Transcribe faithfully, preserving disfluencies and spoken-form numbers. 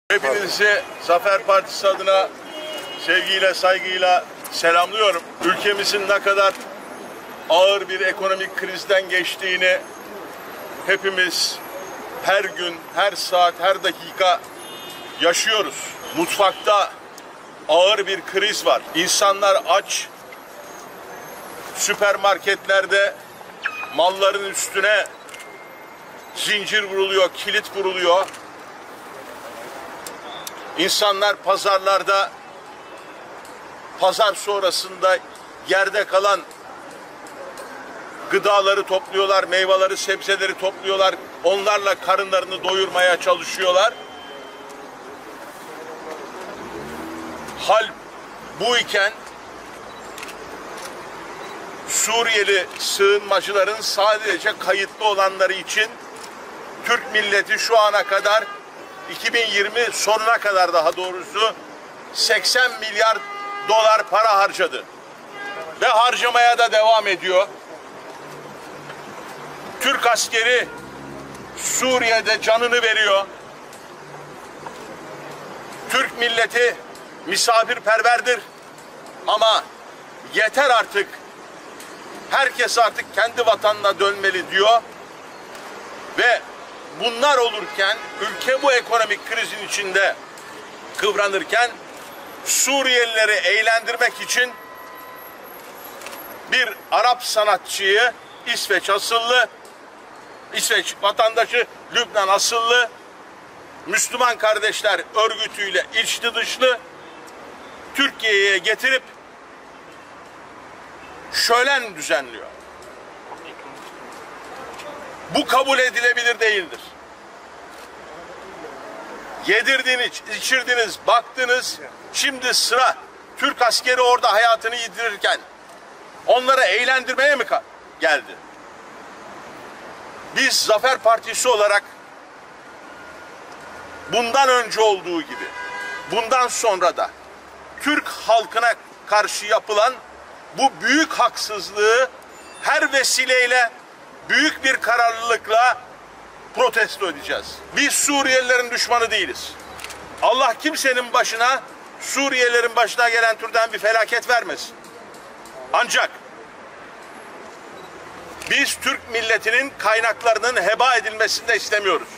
Hepinizi Zafer Partisi adına sevgiyle, saygıyla selamlıyorum. Ülkemizin ne kadar ağır bir ekonomik krizden geçtiğini hepimiz her gün, her saat, her dakika yaşıyoruz. Mutfakta ağır bir kriz var. İnsanlar aç. Süpermarketlerde malların üstüne zincir vuruluyor, kilit vuruluyor. İnsanlar pazarlarda, pazar sonrasında yerde kalan gıdaları topluyorlar, meyveleri, sebzeleri topluyorlar. Onlarla karınlarını doyurmaya çalışıyorlar. Hal bu iken Suriyeli sığınmacıların sadece kayıtlı olanları için Türk milleti şu ana kadar iki bin yirmi sonuna kadar daha doğrusu seksen milyar dolar para harcadı. Ve harcamaya da devam ediyor. Türk askeri Suriye'de canını veriyor. Türk milleti misafirperverdir. Ama yeter artık. Herkes artık kendi vatanına dönmeli diyor. Ve bunlar olurken, ülke bu ekonomik krizin içinde kıvranırken Suriyelileri eğlendirmek için bir Arap sanatçıyı, İsveç asıllı, İsveç vatandaşı, Lübnan asıllı, Müslüman Kardeşler Örgütü'yle içli dışlı Türkiye'ye getirip şölen düzenliyor. Bu kabul edilebilir değildir. Yedirdiniz, içirdiniz, baktınız. Şimdi sıra Türk askeri orada hayatını yitirirken onları eğlendirmeye mi geldi? Biz Zafer Partisi olarak bundan önce olduğu gibi bundan sonra da Türk halkına karşı yapılan bu büyük haksızlığı her vesileyle büyük bir kararlılıkla protesto edeceğiz. Biz Suriyelilerin düşmanı değiliz. Allah kimsenin başına, Suriyelilerin başına gelen türden bir felaket vermesin. Ancak biz Türk milletinin kaynaklarının heba edilmesini de istemiyoruz.